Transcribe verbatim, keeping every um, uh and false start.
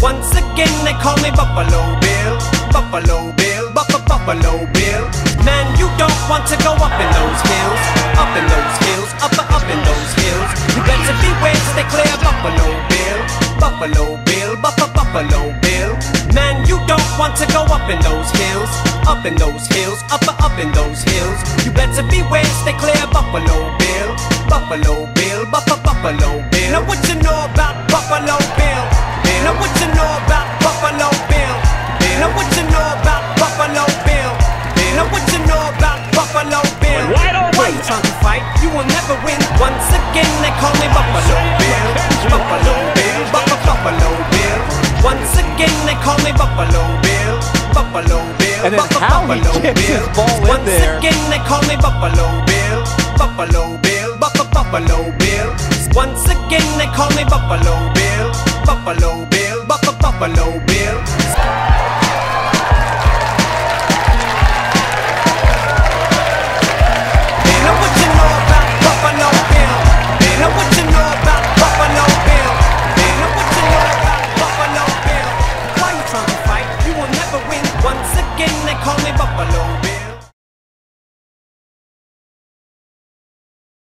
Once again they call me Buffalo Bill, Buffalo Bill, Buff Buffalo Bill. Man, you don't want to go up in those hills, up in those hills, up up in those hills. You better beware, stay clear, Buffalo Bill, Buffalo Bill, Buff Buffalo Bill. Man, you don't want to go up in those hills, up in those hills, up up in those hills. You better beware, stay clear, Buffalo Bill, Buffalo Bill, Buff Buffalo Bill. Now what you know about Buffalo Bill? Now what you know about Buffalo Bill? Now what you know about Buffalo Bill? Now what you know about Buffalo Bill? Why you trying to fight? You will never win. Once again they call me Buffalo Bill, Buffalo Bill, Buff Buffalo Bill. Once again they call me Buffalo Bill, Buffalo Bill, and then Buff how he Buffalo kicks Bill. his ball in Once there. again they call me Buffalo Bill, Buffalo Bill, Buff Buffalo Bill. Once again they call me Buffalo Bill, Buffalo Bill, Buff Buffalo Bill. Now what you know about Buffalo Bill? Now what you know about Buffalo Bill? Now what you know about Buffalo Bill? Why you trying to fight? You will never win. Once again they call me